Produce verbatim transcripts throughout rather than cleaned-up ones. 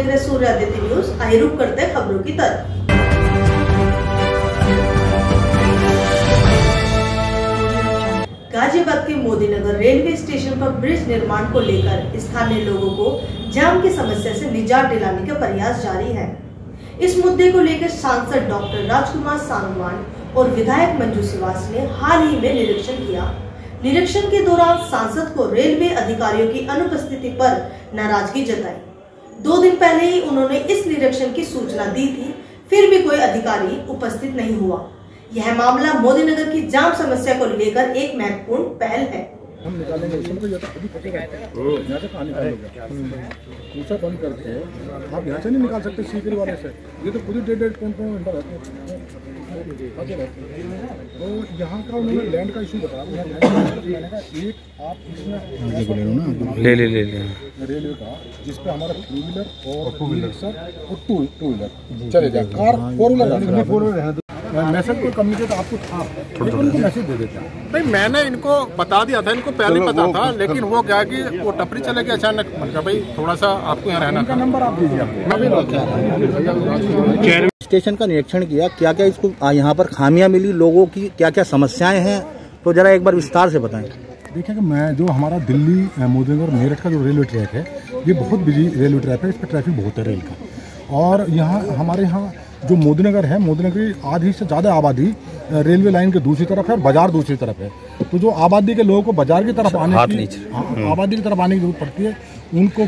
रहे सूर्य आदित्य न्यूज। आइए रुक करते हैं खबरों की तरफ। गाजियाबाद के मोदीनगर रेलवे स्टेशन पर ब्रिज निर्माण को लेकर स्थानीय लोगों को जाम की समस्या से निजात दिलाने का प्रयास जारी है। इस मुद्दे को लेकर सांसद डॉक्टर राजकुमार सांगवान और विधायक मंजू सिवास ने हाल ही में निरीक्षण किया। निरीक्षण के दौरान सांसद को रेलवे अधिकारियों की अनुपस्थिति पर नाराजगी जताई। दो दिन पहले ही उन्होंने इस निरीक्षण की सूचना दी थी, फिर भी कोई अधिकारी उपस्थित नहीं हुआ। यह मामला मोदीनगर की जाम समस्या को लेकर एक महत्वपूर्ण पहल है। हम निकालेंगे इसको ये तो अभी फटेगा, यहाँ से कहाँ निकालोगे? दूसरा बंद करके आप यहाँ से नहीं निकाल सकते सीकरी वाले से। ये तो खुद ही डेढ़ डेढ़ पौन पौन घंटा रहते हैं। तो यहाँ का उन्होंने लैंड का इशू बताया। मैंने कहा एक आप इसमें ले ले ले ले रेलवे का जिसपे हमारा थ्री व्हीलर और टू व्हीलर सर और टू टू व्हीलर चले जाए, car four wheeler four wheeler message को कम्युनिकेट आपको था, लेकिन उनको मैसेज दे देता। नहीं, मैंने इनको बता दिया था, इनको पहले पता था, लेकिन वो क्या कि वो टपरी चले गए अचानक। मैंने भाई थोड़ा सा आपको यहाँ रहना। का नंबर आप दीजिए। स्टेशन का निरीक्षण किया, क्या क्या इसको यहाँ पर खामियां मिली, लोगों की क्या क्या समस्याएं हैं, तो जरा एक बार विस्तार से बताएं। देखिए कि मैं जो हमारा दिल्ली मोदीनगर मेरठ का जो रेलवे ट्रैक है, ये बहुत बिजी रेलवे ट्रैक है। इस पर ट्रैफिक बहुत है रेल का। और यहाँ हमारे यहाँ जो मोदीनगर है, मोदीनगर की आधी से ज़्यादा आबादी रेलवे लाइन के दूसरी तरफ है और बाजार दूसरी तरफ है। तो जो आबादी के लोगों को बाजार की तरफ आने की आबादी की तरफ आने की जरूरत पड़ती है, उनको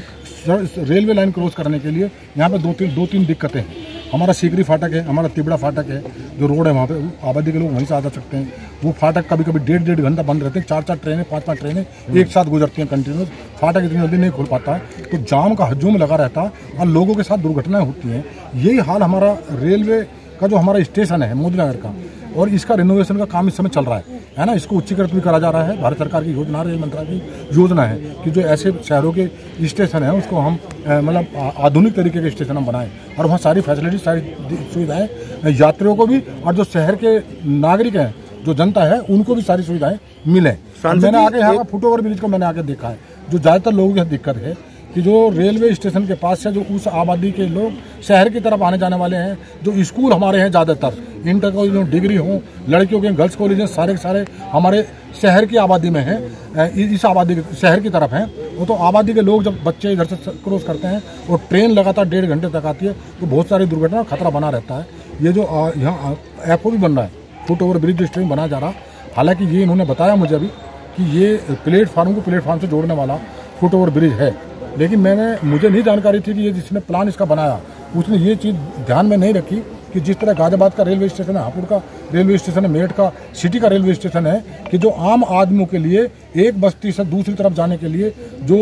रेलवे लाइन क्रॉस करने के लिए यहाँ पे दो तीन दो तीन दिक्कतें हैं। हमारा सीकरी फाटक है, हमारा तिबड़ा फाटक है, जो रोड है वहाँ पे आबादी के लोग वहीं से आ जा सकते हैं। वो फाटक कभी कभी डेढ़ डेढ़ घंटा बंद रहते हैं। चार चार ट्रेनें पांच पांच ट्रेनें एक साथ गुजरती हैं कंटिन्यूस। फाटक इतनी जल्दी नहीं खुल पाता है, तो जाम का हजूम लगा रहता है और लोगों के साथ दुर्घटनाएं होती हैं। यही हाल हमारा रेलवे का जो हमारा स्टेशन है मोदीनगर का, और इसका रिनोवेशन का काम इस समय चल रहा है है ना। इसको उच्चीकृत भी करा जा रहा है। भारत सरकार की योजना, रेल मंत्रालय की योजना है कि जो ऐसे शहरों के स्टेशन हैं उसको हम मतलब आधुनिक तरीके के स्टेशन हम बनाएं और वहाँ सारी फैसिलिटी, सारी सुविधाएं यात्रियों को भी और जो शहर के नागरिक हैं, जो जनता है, उनको भी सारी सुविधाएं मिलें। मैंने आगे यहाँ का फुट ओवर ब्रिज को मैंने आगे देखा है। जो ज़्यादातर लोगों की दिक्कत है कि जो रेलवे स्टेशन के पास से जो उस आबादी के लोग शहर की तरफ आने जाने वाले हैं, जो स्कूल हमारे हैं ज़्यादातर इंटर कॉलेज हो, डिग्री हो, लड़कियों के गर्ल्स कॉलेज हैं, सारे के सारे हमारे शहर की आबादी में हैं, इस आबादी के शहर की तरफ हैं। वो तो आबादी के लोग जब बच्चे इधर से क्रॉस करते हैं और ट्रेन लगातार डेढ़ घंटे तक आती है, तो बहुत सारी दुर्घटना खतरा बना रहता है। ये जो यहाँ एफ ओ भी बन रहा है, फुट ओवर ब्रिज स्टेशन बनाया जा रहा, हालांकि ये इन्होंने बताया मुझे अभी कि ये प्लेटफार्म को प्लेटफार्म से जोड़ने वाला फुट ओवर ब्रिज है, लेकिन मैंने मुझे नहीं जानकारी थी कि ये जिसने प्लान इसका बनाया उसने ये चीज़ ध्यान में नहीं रखी कि जिस तरह गाजियाबाद का रेलवे स्टेशन है, हापुड़ का रेलवे स्टेशन है, मेरठ का सिटी का रेलवे स्टेशन है, कि जो आम आदमियों के लिए एक बस्ती से दूसरी तरफ जाने के लिए जो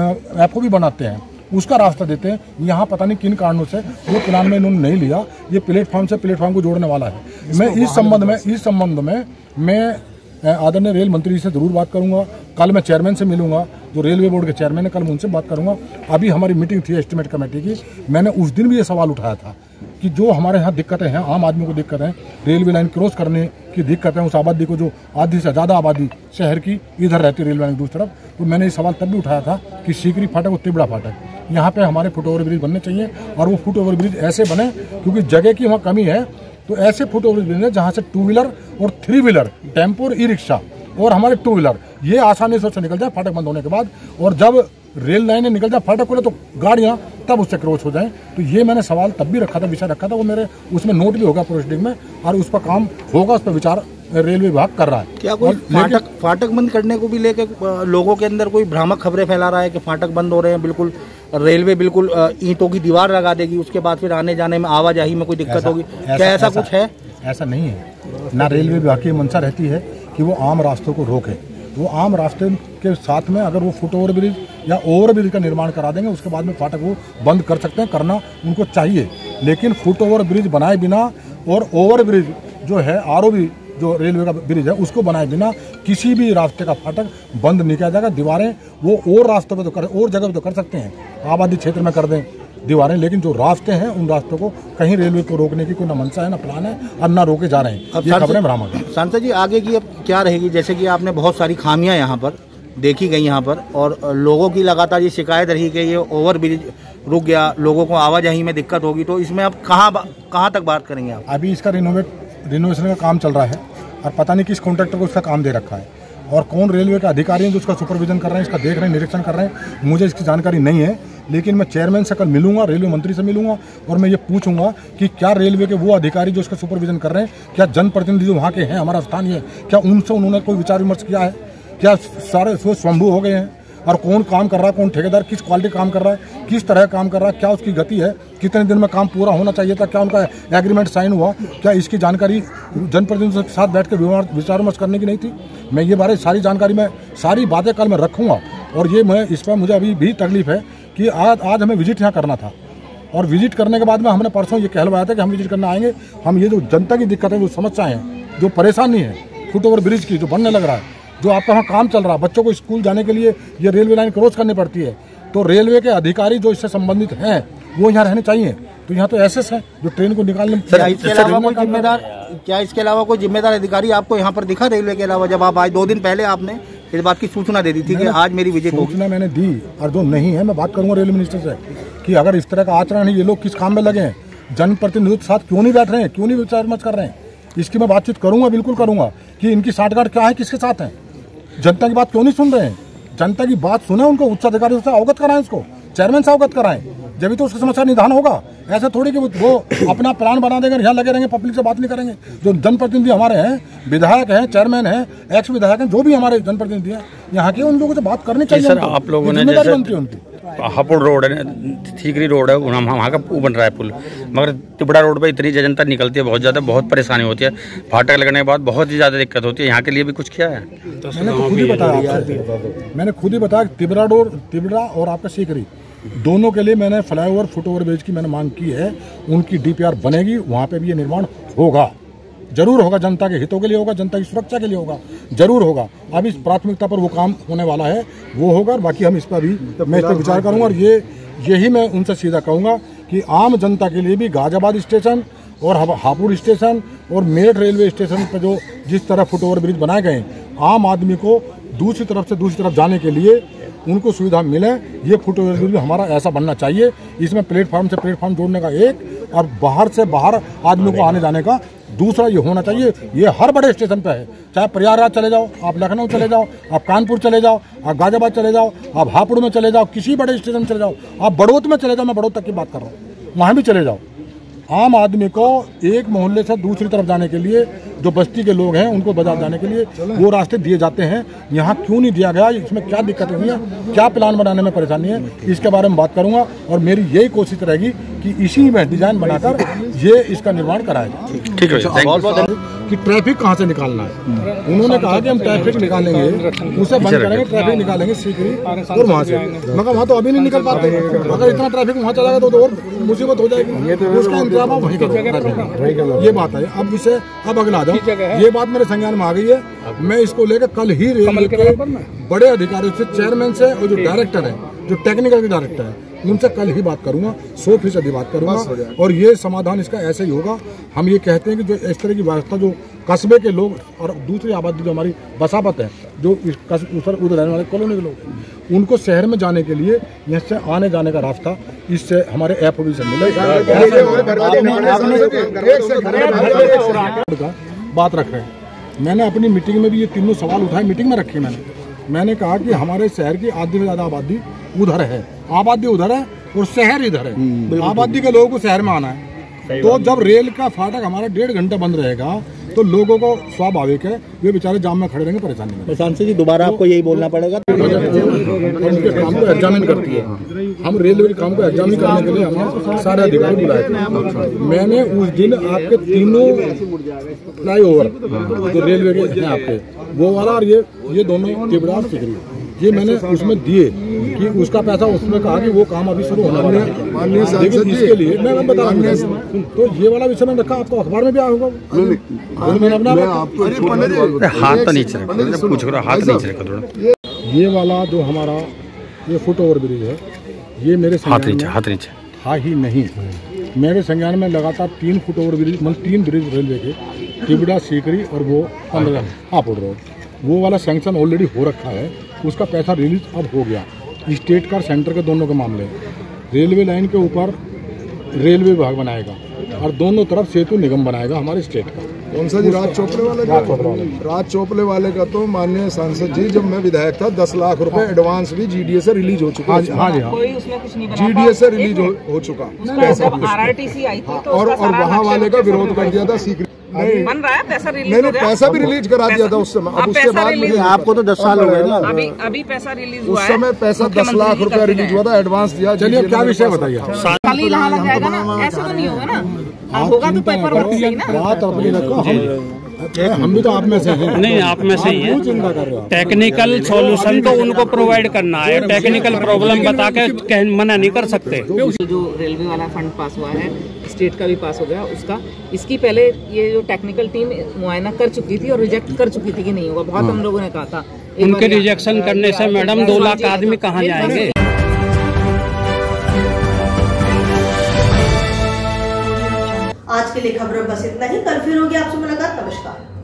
एफ ओ भी बनाते हैं उसका रास्ता देते हैं। यहाँ पता नहीं किन कारणों से वो प्लान में इन्होंने नहीं लिया। ये प्लेटफॉर्म से प्लेटफॉर्म को जोड़ने वाला है। मैं इस संबंध में इस संबंध में मैं आदरणीय रेल मंत्री जी से जरूर बात करूंगा। कल मैं चेयरमैन से मिलूंगा, जो रेलवे बोर्ड के चेयरमैन है, कल मैं उनसे बात करूंगा। अभी हमारी मीटिंग थी एस्टीमेट कमेटी की, मैंने उस दिन भी ये सवाल उठाया था कि जो हमारे यहाँ दिक्कतें हैं, आम आदमी को दिक्कत है, रेलवे लाइन क्रॉस करने की दिक्कत है, उस आबादी को जो आधी से ज़्यादा आबादी शहर की इधर रहती है रेलवे लाइन दूसरी तरफ, तो मैंने ये सवाल तब भी उठाया था कि सीकरी फाटक और तिबड़ा फाटक यहाँ पे हमारे फुट ओवर ब्रिज बनने चाहिए। और वो फुट ओवर ब्रिज ऐसे बने, क्योंकि जगह की वहाँ कमी है, तो ऐसे फुट ओवर ब्रिज है जहाँ से टू व्हीलर और थ्री व्हीलर, टेम्पो और ई रिक्शा और हमारे टू व्हीलर ये आसानी से निकल जाए फाटक बंद होने के बाद, और जब रेल लाइनें निकल जाए फाटक खोले तो गाड़ियां तब उससे क्रॉस हो जाएं। तो ये मैंने सवाल तब भी रखा था, विषय रखा था, वो मेरे उसमें नोट भी होगा प्रोसीडिंग में, और उस पर काम होगा, उस पर विचार रेलवे विभाग कर रहा है। क्या कोई फाटक फाटक बंद करने को भी लेके लोगों के अंदर कोई भ्रामक खबरें फैला रहा है कि फाटक बंद हो रहे हैं, बिल्कुल रेलवे बिल्कुल ईंटों की दीवार लगा देगी, उसके बाद फिर आने जाने में आवाजाही में कोई दिक्कत होगी? क्या ऐसा कुछ है? ऐसा नहीं है ना। रेलवे विभाग की मंशा रहती है कि वो आम रास्तों को रोके। वो आम रास्ते के साथ में अगर वो फुट ओवर ब्रिज या ओवर ब्रिज का निर्माण करा देंगे, उसके बाद में फाटक वो बंद कर सकते हैं, करना उनको चाहिए। लेकिन फुट ओवर ब्रिज बनाए बिना और ओवर ब्रिज जो है आर ओ बी जो रेलवे का ब्रिज है उसको बनाए बिना किसी भी रास्ते का फाटक बंद नहीं किया जाएगा। दीवारें वो और रास्तों पे तो कर और जगह पे तो कर सकते हैं, आबादी क्षेत्र में कर दें दीवारें, लेकिन जो रास्ते हैं उन रास्तों को कहीं रेलवे को रोकने की कोई न मंशा है, न प्लान है, और न रोके जा रहे हैं। अब ये खबरें भ्रामक हैं। सांसद जी, आगे की अब क्या रहेगी? जैसे कि आपने बहुत सारी खामियां यहाँ पर देखी गई यहाँ पर, और लोगों की लगातार ये शिकायत रही कि ये ओवर ब्रिज रुक गया, लोगों को आवाजाही में दिक्कत होगी। तो इसमें आप कहाँ कहाँ तक बात करेंगे आप? अभी इसका रिनोवेट रिनोवेशन का काम चल रहा है और पता नहीं किस कॉन्ट्रैक्टर को इसका काम दे रखा है और कौन रेलवे के अधिकारी हैं जो इसका सुपरविजन कर रहे हैं, इसका देख रहे हैं, निरीक्षण कर रहे हैं, मुझे इसकी जानकारी नहीं है। लेकिन मैं चेयरमैन से कल मिलूंगा, रेलवे मंत्री से मिलूंगा और मैं ये पूछूंगा कि क्या रेलवे के वो अधिकारी जो इसका सुपरविजन कर रहे हैं, क्या जनप्रतिनिधि जो वहाँ के हैं, हमारा स्थानीय है, क्या उनसे उन्होंने कोई विचार विमर्श किया है? क्या सारे स्वयंभू हो गए हैं? और कौन काम कर रहा है, कौन ठेकेदार किस क्वालिटी काम कर रहा है, किस तरह काम कर रहा है, क्या उसकी गति है, कितने दिन में काम पूरा होना चाहिए था, क्या उनका एग्रीमेंट साइन हुआ, क्या इसकी जानकारी जनप्रतिनिधियों के साथ बैठ के विचार विमर्श करने की नहीं थी? मैं ये बारे सारी जानकारी में सारी बातें कल मैं रखूँगा। और ये मैं इस पर मुझे अभी भी तकलीफ है कि आज आज हमें विजिट यहाँ करना था और विजिट करने के बाद में हमने परसों ये कहलवाया था कि हम विजिट करने आएंगे। हम ये जो जनता की दिक्कत है, जो समस्याएं हैं, जो परेशानी है फुट ओवर ब्रिज की जो बनने लग रहा है, जो आपका वहाँ काम चल रहा है, बच्चों को स्कूल जाने के लिए ये रेलवे लाइन क्रॉस करनी पड़ती है, तो रेलवे के अधिकारी जो इससे संबंधित हैं वो यहाँ रहने चाहिए। तो यहाँ तो एसएस है जो ट्रेन को निकालने में। क्या इसके अलावा कोई जिम्मेदार क्या इसके अलावा कोई जिम्मेदार अधिकारी आपको यहाँ पर दिखा रेलवे के अलावा? जब आप आज दो दिन पहले आपने इस बात की सूचना दे दी थी कि आज मेरी विजिट होगी। सूचना मैंने दी और जो नहीं है मैं बात करूँगा रेलवे मिनिस्टर से कि अगर इस तरह का आचरण है, ये लोग किस काम में लगे हैं, जनप्रतिनिधियों के साथ क्यों नहीं बैठ रहे हैं, क्यों नहीं विचार विमर्श कर रहे हैं, इसकी मैं बातचीत करूँगा, बिल्कुल करूँगा कि इनकी साठगांठ क्या है, किसके साथ है, जनता की बात क्यों नहीं सुन रहे हैं। जनता की बात सुने, उनको उच्च अधिकारियों से अवगत कराएं, इसको चेयरमैन से अवगत कराएं, जब तो उसकी समस्या निदान होगा। ऐसा थोड़ी कि वो अपना प्लान बना देंगे, यहाँ लगे रहेंगे, पब्लिक से बात नहीं करेंगे। जो जनप्रतिनिधि हमारे हैं, विधायक हैं, चेयरमैन हैं, एक्स विधायक हैं, जो भी हमारे जनप्रतिनिधि हैं यहाँ के, उन लोगों से बात करनी चाहिए। सर आप लोगों ने हापुड़ रोड है, ठीकरी रोड है, वहाँ का वो बन रहा है पुल, मगर तिबड़ा रोड पे इतनी जनता निकलती है, बहुत ज़्यादा बहुत परेशानी होती है। फाटक लगने के बाद बहुत ही ज़्यादा दिक्कत होती है। यहाँ के लिए भी कुछ किया है? मैंने खुद ही बताया मैंने खुद ही बताया तिबड़ा रोड, तिबड़ा और आपका सीकरी दोनों के लिए मैंने फ्लाईओवर फुट ओवर ब्रिज की मैंने मांग की है। उनकी डीपीआर बनेगी, वहाँ पे भी ये निर्माण होगा, जरूर होगा, जनता के हितों के लिए होगा, जनता की सुरक्षा के लिए होगा, जरूर होगा। अब इस प्राथमिकता पर वो काम होने वाला है, वो होगा। बाकी हम इस पर भी मैं इस पर विचार करूँगा और ये यही मैं उनसे सीधा कहूँगा कि आम जनता के लिए भी गाजियाबाद स्टेशन और हापुड़ स्टेशन और मेरठ रेलवे स्टेशन पर जो जिस तरह फुट ओवर ब्रिज बनाए गए, आम आदमी को दूसरी तरफ से दूसरी तरफ जाने के लिए उनको सुविधा मिले, ये फुट ओवर ब्रिज हमारा ऐसा बनना चाहिए। इसमें प्लेटफार्म से प्लेटफार्म जोड़ने का एक और बाहर से बाहर आदमी को आने जाने का दूसरा ये होना चाहिए। ये हर बड़े स्टेशन पे है, चाहे प्रयागराज चले जाओ, आप लखनऊ चले जाओ, आप कानपुर चले जाओ, आप गाजियाबाद चले जाओ, आप हापुड़ में चले जाओ, किसी बड़े स्टेशन चले जाओ, आप बड़ौत में चले जाओ, मैं बड़ौत तक की बात कर रहा हूँ, वहाँ भी चले जाओ। आम आदमी को एक मोहल्ले से दूसरी तरफ जाने के लिए, जो बस्ती के लोग हैं उनको बाजार जाने के लिए वो रास्ते दिए जाते हैं। यहाँ क्यों नहीं दिया गया, इसमें क्या दिक्कत हुई है, क्या प्लान बनाने में परेशानी है, इसके बारे में बात करूंगा। और मेरी यही कोशिश रहेगी कि इसी में डिजाइन बनाकर ये इसका निर्माण कराया जाए। ठीक है कि ट्रैफिक कहाँ से निकालना है। उन्होंने कहा कि हम ट्रैफिक निकालेंगे, उसे बंद करेंगे, ट्रैफिक निकालेंगे सीकरी और वहाँ से, मगर वहाँ तो अभी नहीं निकल पाते। अगर इतना ट्रैफिक वहाँ चला गया तो और मुसीबत हो जाएगी, उसका इंतजाम वहीं करो। ये बात है। अब इसे अब अगला आ जाओ, ये बात मेरे संज्ञान में आ गई है। मैं इसको लेकर कल ही रेलवे के बड़े अधिकारियों से, चेयरमैन से और जो डायरेक्टर है, जो टेक्निकल डायरेक्टर है, उनसे कल ही बात करूंगा, सौ फीसदी बात करूंगा और ये समाधान इसका ऐसे ही होगा। हम ये कहते हैं कि जो इस तरह की व्यवस्था जो कस्बे के लोग और दूसरी आबादी जो हमारी बसावत है, जो उधर उधर रहने वाले कॉलोनी के लोग, उनको शहर में जाने के लिए यहाँ से आने जाने का रास्ता इससे हमारे ऐप भी से मिलेगा। बात रख रहे हैं, मैंने अपनी मीटिंग में भी ये तीनों सवाल उठाए, मीटिंग में रखे मैंने मैंने कहा कि हमारे शहर की आधी से ज्यादा आबादी उधर है, आबादी उधर है और शहर इधर है। आबादी के लोगों को शहर में आना है, तो जब रेल का फाटक हमारा डेढ़ घंटा बंद रहेगा तो लोगों को स्वाभाविक है वे बेचारे जाम में खड़े रहेंगे, परेशानी में। सांसद जी दोबारा आपको यही बोलना पड़ेगा। उनके काम को एग्जामिन करती है, हम रेलवे के काम को एग्जामिन करने के लिए हमने सारे अधिकारी बुलाए थे। मैंने उस दिन आपके तीनों फ्लाई ओवर जो रेलवे के हैं आपके, वो वाला और ये ये दोनों तिबड़ा और सीकरी, ये मैंने उसमें दिए कि उसका पैसा उसमें कहा कि वो काम अभी शुरू होना है। लेकिन इसके लिए मैं बता रहा हूँ, तो ये वाला विषय मैंने रखा, आपको अखबार में भी आया होगा। हाथ तो नीचे रखो, पूछ रहा हाथ नीचे रखो थोड़ा। ये वाला जो हमारा ये फुट ओवर ब्रिज है, ये मेरे हाथ नीचे हाथ नीचे था ही नहीं। मेरे संज्ञान में लगातार तीन फुट ओवर ब्रिज, मतलब तीन ब्रिज रेलवे के, तिबड़ा, सीकरी और वो पंद्रह हापुड़ रोड, वो वाला सैंक्शन ऑलरेडी हो रखा है, उसका पैसा रिलीज अब हो गया। स्टेट का सेंटर के दोनों के मामले, रेलवे लाइन के ऊपर रेलवे विभाग बनाएगा और दोनों तरफ सेतु निगम बनाएगा हमारे स्टेट का। कौन सा जी? राज चोपड़े वाले राज चोपड़े वाले राज चोपड़े वाले का तो माननीय सांसद जी, जब मैं विधायक था, दस लाख रुपए एडवांस भी जीडीए से रिलीज हो चुका है। हाँ जी, हाँ, कोई उसमें कुछ नहीं बना, जीडीए से रिलीज हो, हो चुका जब आरआरटीसी आई थी तो और उसका और सारा वहाँ नक्शा वाले का नक्शा विरोध कर दिया था सीक्रेट। नहीं बन रहा है, पैसा रिलीज नहीं हो गया। पैसा भी रिलीज करा दिया था उस समय। अब उसके बाद मुझे आपको तो दस साल हो गए ना। अभी अभी पैसा रिलीज उस हुआ है। समय पैसा दस लाख रुपया रिलीज हुआ था, एडवांस दिया। चलिए क्या विषय बताइए? कल ही यहाँ लग जाएगा ना, ऐसे तो नहीं होगा ना। हाँ, होगा तो पेपर वर्क से ही ना। बात अपनी रखो, हम हम भी तो आप में से हैं। नहीं, आप में से ही है। चिंता कर रहे हो? टेक्निकल सॉल्यूशन तो उनको प्रोवाइड करना है, टेक्निकल प्रॉब्लम बता के मना नहीं कर सकते। जो रेलवे वाला फंड पास हुआ है, स्टेट का भी पास हो गया उसका, इसकी पहले ये जो टेक्निकल टीम मुआयना कर चुकी थी और रिजेक्ट कर चुकी थी कि नहीं होगा। बहुत हम लोगों ने कहा था। उनके रिजेक्शन करने से मैडम दो लाख आदमी कहाँ जाएंगे? आज के लिए खबरों बस इतना ही। कल फिर होगी आपसे मुलाकात। नमस्कार।